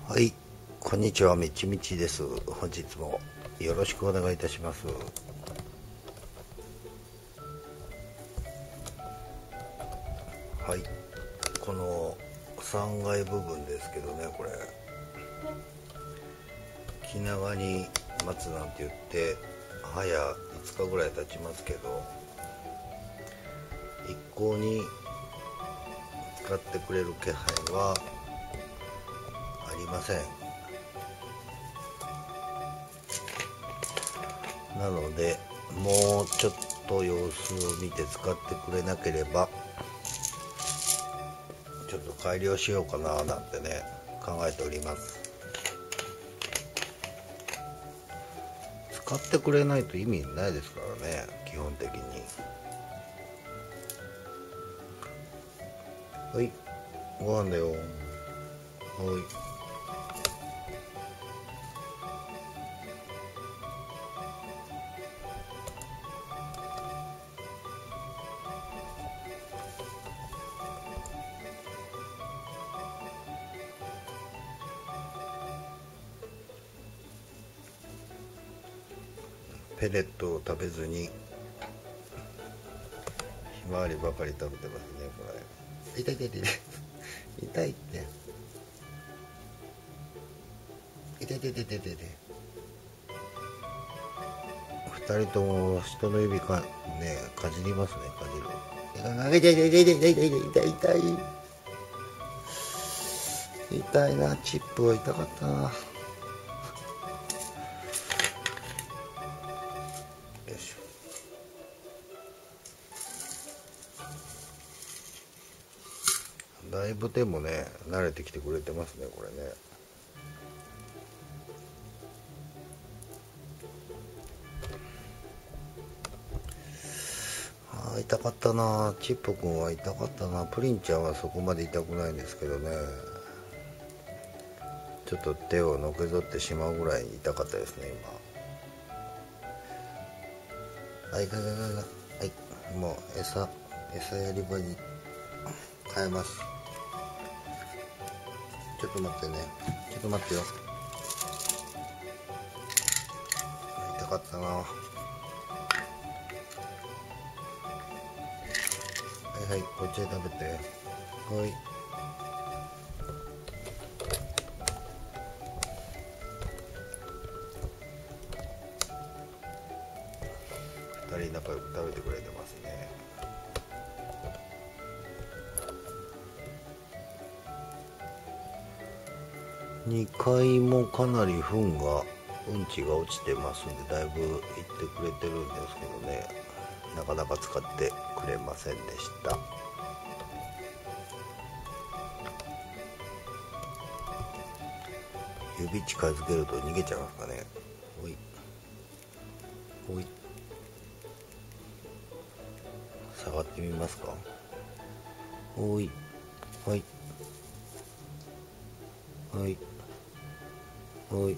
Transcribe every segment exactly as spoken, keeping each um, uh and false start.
はい、こんにちは、みちみちです。本日もよろしくお願いいたします。はい、このさんがい部分ですけどね、これ気長に待つなんて言って早いつかぐらい経ちますけど、一向に使ってくれる気配はありません。なのでもうちょっと様子を見て使ってくれなければちょっと改良しようかななんてね考えております。使ってくれないと意味ないですからね、基本的に。はい、ご飯だよ。はい、ペレットを食べずにひまわりばかり食べてますね、これ。痛い痛い痛い痛いって痛い痛い痛い痛い痛い。二人とも人の指かねかじりますね、かじる。痛い痛い痛い痛い痛い痛い痛い痛い痛い痛いな。チップは痛かったな。よいしょ。だいぶでもね慣れてきてくれてますね、これね。あ、痛かったな。チップくんは痛かったな。プリンちゃんはそこまで痛くないんですけどね、ちょっと手をのけぞってしまうぐらい痛かったですね、今。はい、はい、はい、はい、もう餌餌やり場に変えます。ちょっと待ってね、ちょっと待ってよ。痛かったな。はいはい、こっちで食べて。はい、ふたり仲良く食べてくれてますね。にかいもかなり糞がうんちが落ちてますんで、だいぶいってくれてるんですけどね、なかなか使ってくれませんでした。指近づけると逃げちゃいますかね。ほいほい、下がってみますか。ほい、はいはいはい。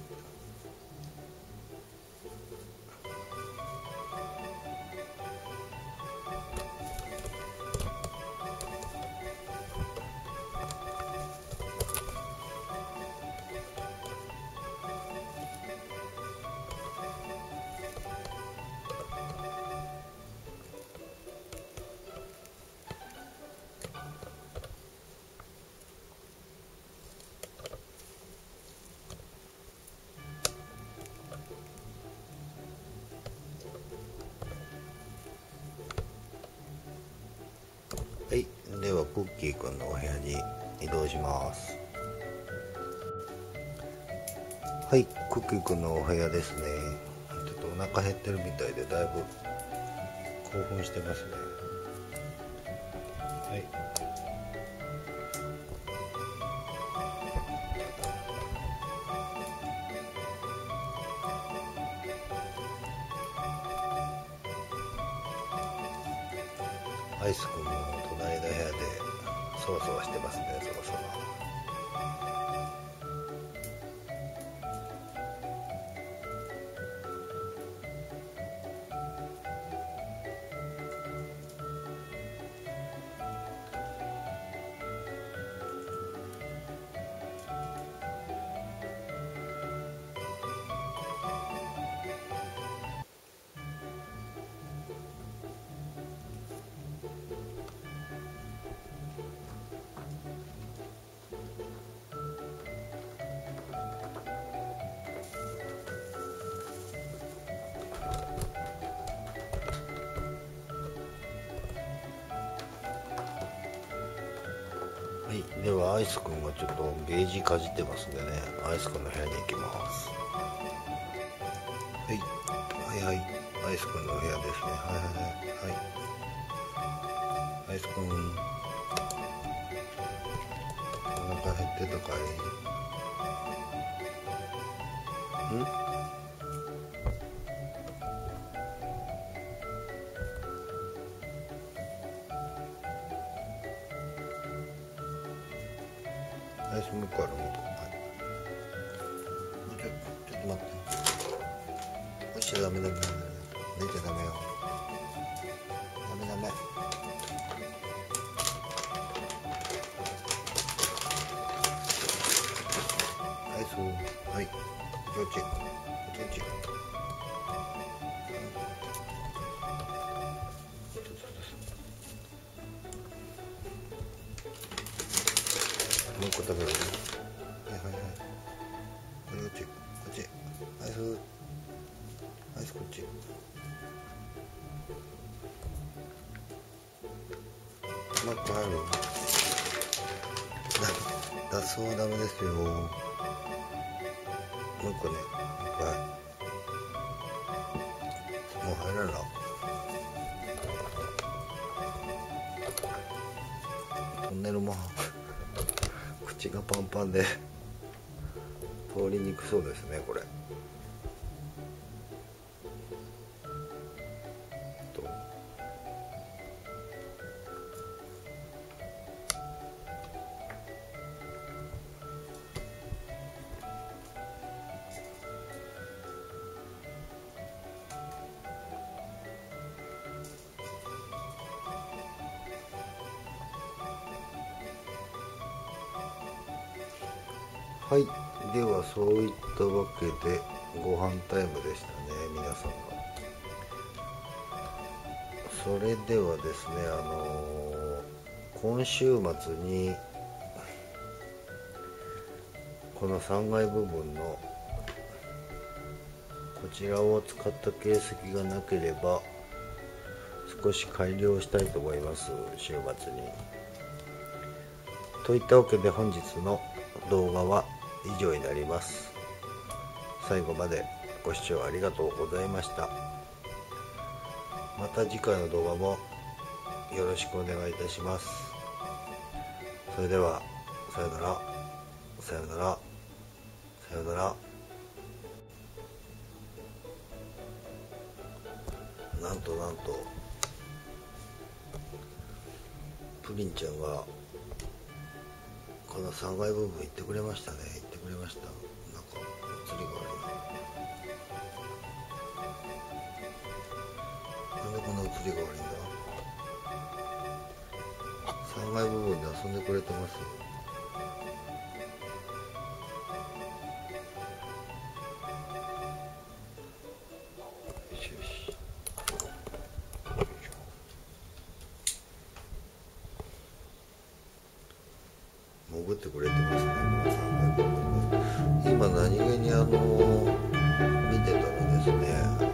はい、ではクッキーくんのお部屋に移動します。はい、クッキーくんのお部屋ですね。ちょっとお腹減ってるみたいでだいぶ興奮してますね。はい、アイスくんも隣の部屋でそわそわしてますね、そろそろ。 ではアイスくんがちょっとゲージかじってますんでね、アイスくんの部屋に行きます。はいはいはい、アイスくんの部屋ですね。はいはいはいはい、アイスくんお腹減ってたかい？ん？アイスもう一個ある、もう一個。はい、ちょちょっと待って、落ちちゃダメダメダメ、出ちゃダメよ、ダメダメ。アイス、はい、こっちこっちこっち。もう一個食べる。はいはいはい。こっちこっち。アイスアイスこっち。もう一個入る。脱走はダメですよ。もう一個ね。はい。もう入らんな。トンネルも口がパンパンで通りにくそうですね、これ。とはい、ではそういったわけでご飯タイムでしたね、皆さんが。それではですね、あのー、今週末にこのさんがい部分のこちらを使った形跡がなければ少し改良したいと思います、週末に。といったわけで本日の動画は以上になります。最後までご視聴ありがとうございました。また次回の動画もよろしくお願いいたします。それではさよなら、さよなら、さよなら。なんとなんとプリンちゃんがこのさんがい部分行ってくれましたね。行ってくれました。なんか映りが悪いな。なんでこんな映りが悪いんだ。さんがい部分で遊んでくれてます。よしよし。潜ってくれてますね、このさんがい部分で。今何気にあの見てたらですね、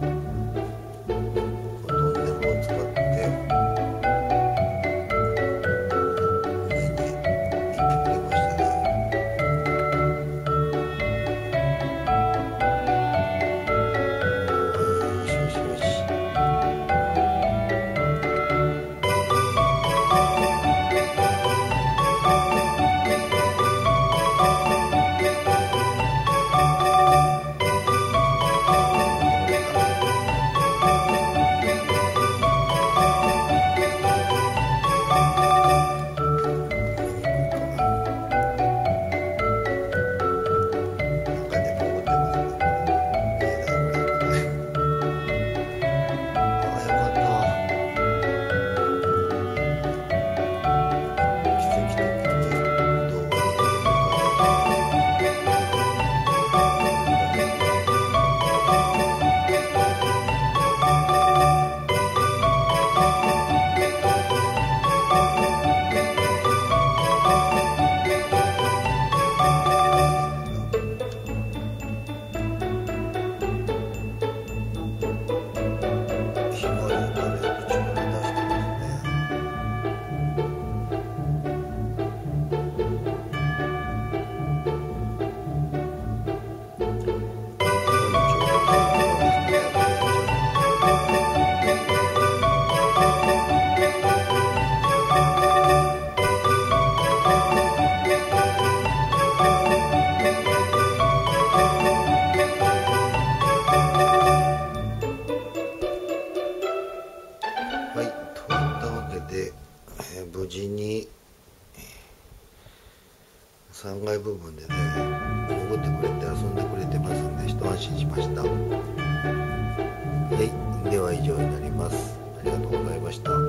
トンネルを使って上に行ってくれましたね。よしよしよし。 さんがい部分でね潜ってくれて遊んでくれてますんで一安心しました。はい、では以上になります。ありがとうございました。